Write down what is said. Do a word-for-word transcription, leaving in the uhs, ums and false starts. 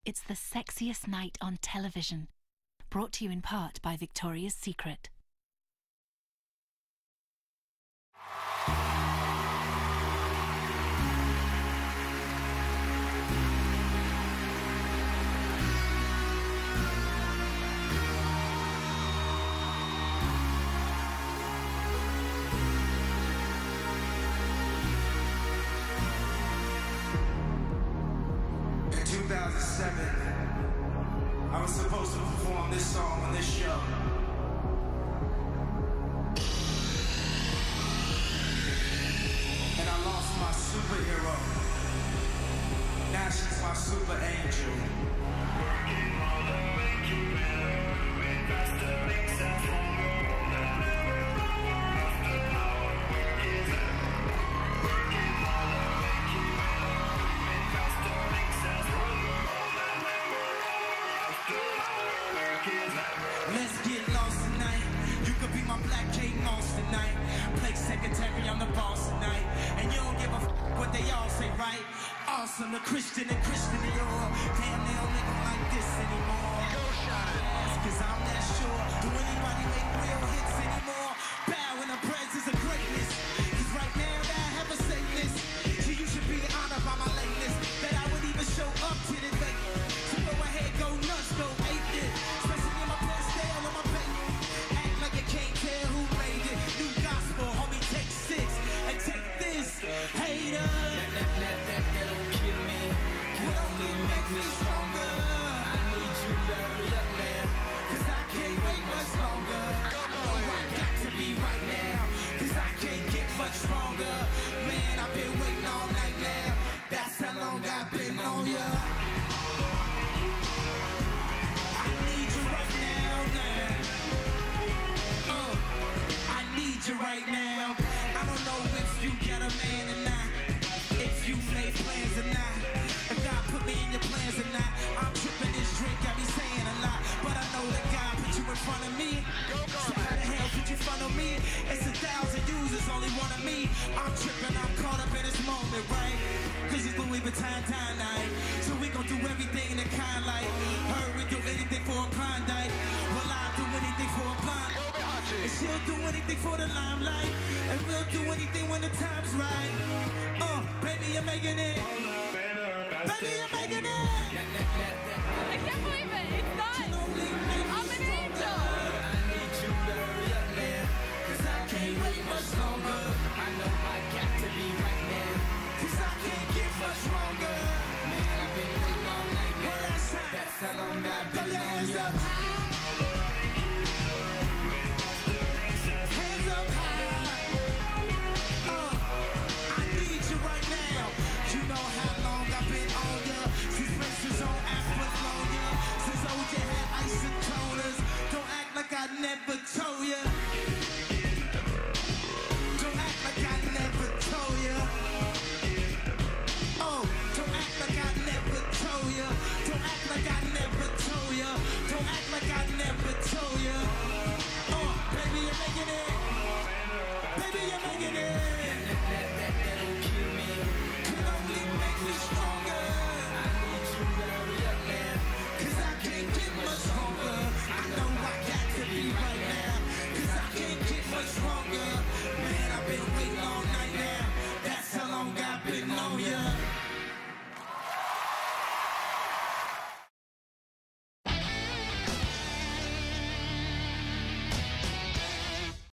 It's the sexiest night on television. Brought to you in part by Victoria's Secret. two thousand seven, I was supposed to perform this song on this show. And I lost my superhero. Now she's my super angel. Working all the way to better, with faster links and stronger. After our work is ever. Working all the way to better, with faster links and stronger. Let's get lost tonight. You could be my Black Kate Moss tonight. Play secretary, I'm the boss tonight. And you don't give a f what they all say, right? Awesome, the Christian and Christian Dior. Damn, they don't make them like this anymore. Go shot it. Yes, cause I'm not sure. Do anybody make real hits anymore? Bow in the presence of greatness. Cause right now, I have a say this. So you should be honored by my lateness. That I would even show up to the date. So go ahead, go nuts, go ape it. Especially in my pants down on my baby. Act like you can't tell who made it. New gospel, homie, take six. And take this, hater. That, that, that, that, that don't kill me. Can only make me stronger. I need you to hurry up, man. Cause I can't wait much longer. Oh, I got to be right now. Cause I can't get much stronger. Man, I've been waiting all night now. That's how long I've been on ya. I need you right now, now. Uh, I need you right now. I don't know if you got a man or not. If you made plans or not. If God put me in your plans or not. I'm tripping this drink, got me saying a lot. But I know that God put you in front of me. So how the hell could you front of me? It's a thousand users, only one of me. I'm tripping, I'm caught up in this moment, right? Cause it's Louis Vuitton time night. So we gon' do everything in the kind like. Heard we do anything for a Klondike. Well, I'll do anything for a blonde. And she'll do anything for the limelight. And we'll do anything when the time's right. Uh, baby, you're making it. Baby, you're making it. I can't believe it. It's done. I'm an angel. I need you to hurry up, man. Cause I can't wait much longer. I know I got to be right now.